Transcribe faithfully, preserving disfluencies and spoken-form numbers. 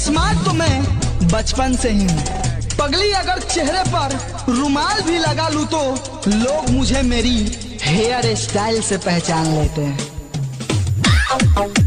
Smart तो मैं बचपन से ही हूँ। पगली अगर चेहरे पर रुमाल भी लगा लूं तो लोग मुझे मेरी हेयर स्टाइल से पहचान लेते हैं।